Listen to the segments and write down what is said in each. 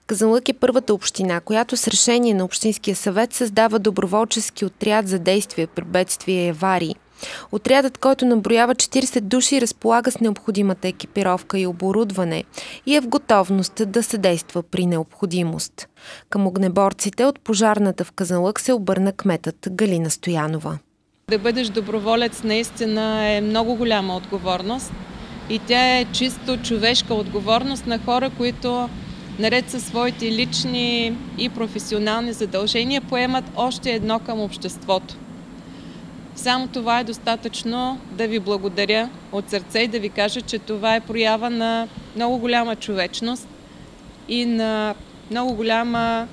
Казанлък е първата община, която с решение на Общинския съвет създава доброволчески отряд за действие при бедствия и аварии. Отрядът, който наброява 40 души, разполага с необходимата екипировка и оборудване и е в готовност да съдейства при необходимост. Към огнеборците от пожарната в Казанлък се обърна кметът Галина Стоянова. Да бъдеш доброволец наистина е много голяма отговорност и тя е чисто човешка отговорност на хора, които наред със своите лични и професионални задължения поемат още едно към обществото. Само това е достатъчно да ви благодаря от сърце и да ви кажа, че това е проява на много голяма човечност и на много голяма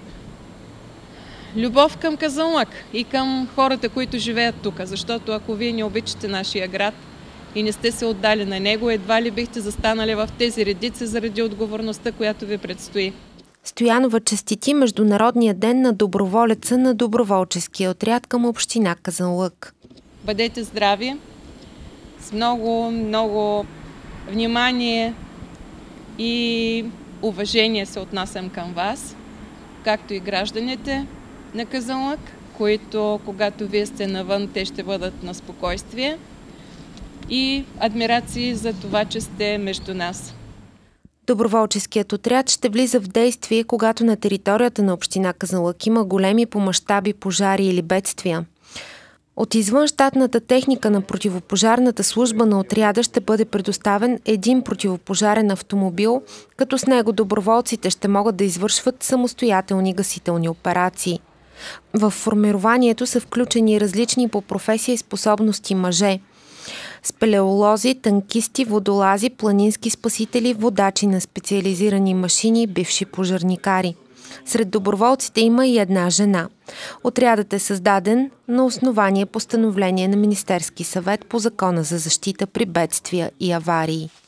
любов към Казанлък и към хората, които живеят тук. Защото ако вие не обичате нашия град и не сте се отдали на него, едва ли бихте застанали в тези редици заради отговорността, която ви предстои. Стоянова честити Международния ден на доброволеца на доброволческия отряд към община Казанлък. Бъдете здрави, с много внимание и уважение се отнасям към вас, както и гражданите на Казанлък, които, когато вие сте навън, те ще бъдат на спокойствие, и адмирации за това, че сте между нас. Доброволческият отряд ще влиза в действие, когато на територията на община Казанлък има големи по мащаби пожари или бедствия. От извънщатната техника на противопожарната служба на отряда ще бъде предоставен един противопожарен автомобил, като с него доброволците ще могат да извършват самостоятелни гасителни операции. В формированието са включени различни по професия и способности мъже – спелеолози, танкисти, водолази, планински спасители, водачи на специализирани машини, бивши пожарникари. Сред доброволците има и една жена. Отрядът е създаден на основание постановление на Министерски съвет по Закона за защита при бедствия и аварии.